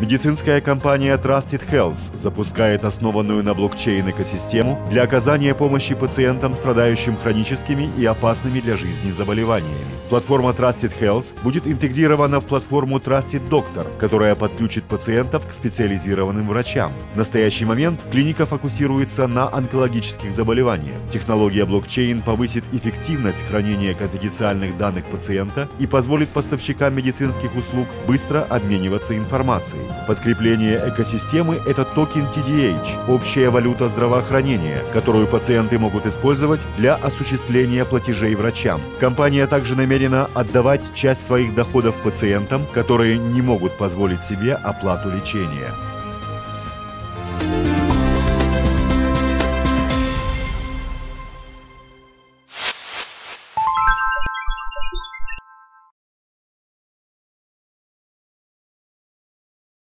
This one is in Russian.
Медицинская компания Trusted Health запускает основанную на блокчейн экосистему для оказания помощи пациентам, страдающим хроническими и опасными для жизни заболеваниями. Платформа Trusted Health будет интегрирована в платформу Trusted Doctor, которая подключит пациентов к специализированным врачам. В настоящий момент клиника фокусируется на онкологических заболеваниях. Технология блокчейн повысит эффективность хранения конфиденциальных данных пациента и позволит поставщикам медицинских услуг быстро обмениваться информацией. Подкрепление экосистемы – это токен TDH, общая валюта здравоохранения, которую пациенты могут использовать для осуществления платежей врачам. Компания также намерена отдавать часть своих доходов пациентам, которые не могут позволить себе оплату лечения.